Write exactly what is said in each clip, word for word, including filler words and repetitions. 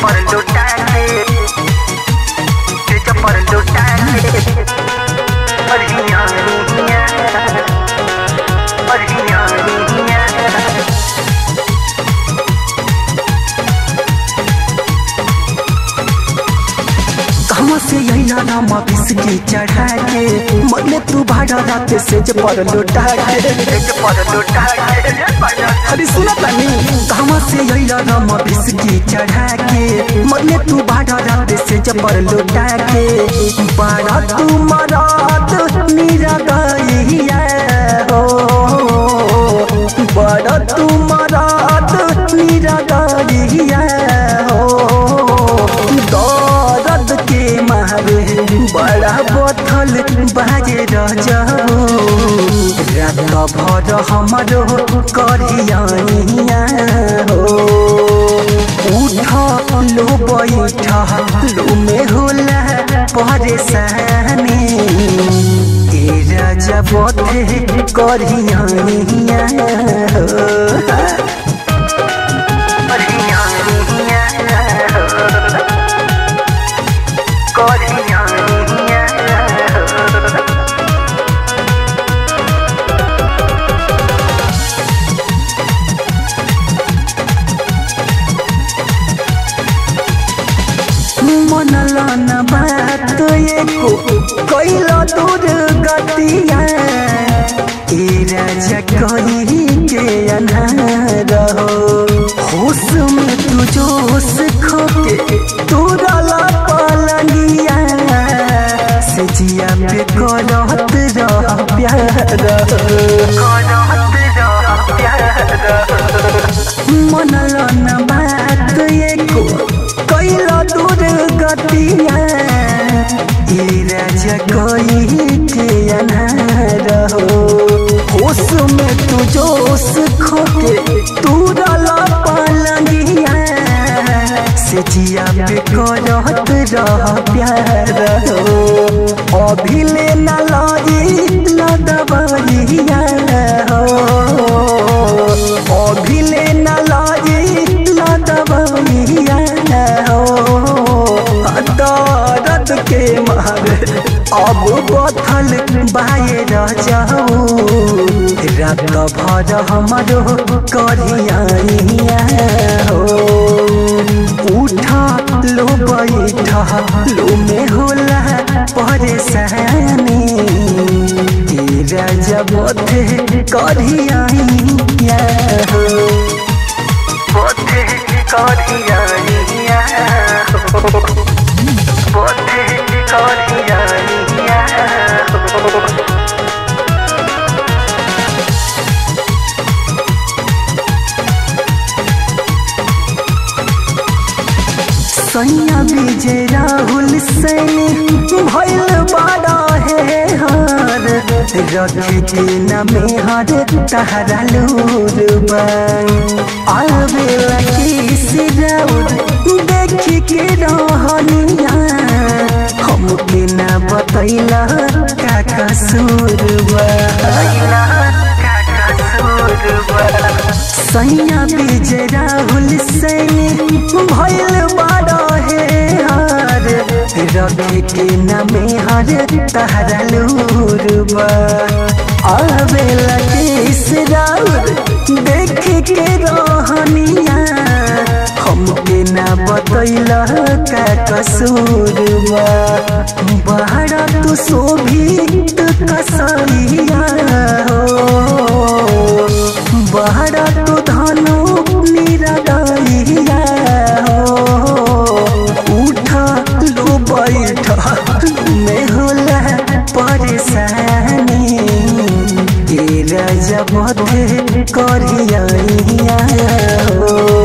पर लुटा के तेज पर लुटा के अरिया निया अरिया निया कहाँ से यही नाम बिस्की चढ़ा के मरले तू भाड़ा रात से ज पर लुटा के तेज पर लुटा के अरे सुना तानी कहाँ से यही नाम बिस्की चढ़ा के मरले तू भाड़ा रात से ज पर लुटा के बारा तू मरात नीरा गईया हो बारा तू मरात नीरा गईया हो दर्द के मारे बड़ा बोथल बाजे रह जाओ रात भर हमारो करिया हो उठ लो बैठ लो में होला परेशानी ए राजा बोथे करिया हो अरिया निया अरिया निया मनला न बात एको कैला दूर गतिया ए राजा कही के अन्हार हो होश में तू जोश खोके तोरला पलंगिया से जिया पे करत रह प्यार करत रह प्यार मनला न बात एको कैला दूर गतिया ए राजा कही के अन्हार हो होश में तू जोश खोके तोरला पलंगिया से जिया पे करत रह प्यार हो अभी ले न लागी न दबलिया हो अभी ले न लागी न दबलिया हो दर्द के मारे अब बथल बाये रह जाओ रात भर हमारो करिया हो उठा लो बैठा लो में होला परेशानी ए राजा बोथे करिया हो बोथे करिया निया बोथे करिया निया सैया विजय राहुल सैनी भैल बड़ा है हार रखी के न में हर तहरा लूर आवे लगी सिराउर देखी के रहनिया हमके न बतैला का कसूर सैया विजय राहुल सैनी भैल बड़ा है हार रखे के न में हर तहरा लूर आवे लगे सिराउर देख के रहनिया हमके न बतैला का कसूर बहरा तू शोभित कसैया हो बहरा तू धनु निरदैया हो उठा लो बैठा में होला परेशानी ए राजा बोथे करिया हो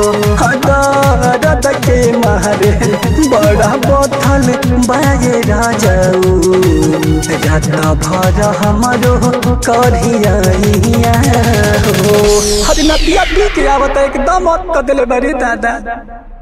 दर्द के मारे बड़ा बोथल बाजे राजा रात भर हमारो करिया हो हर नतिया पी के आवत एकदम अत दिल बड़ी दादा।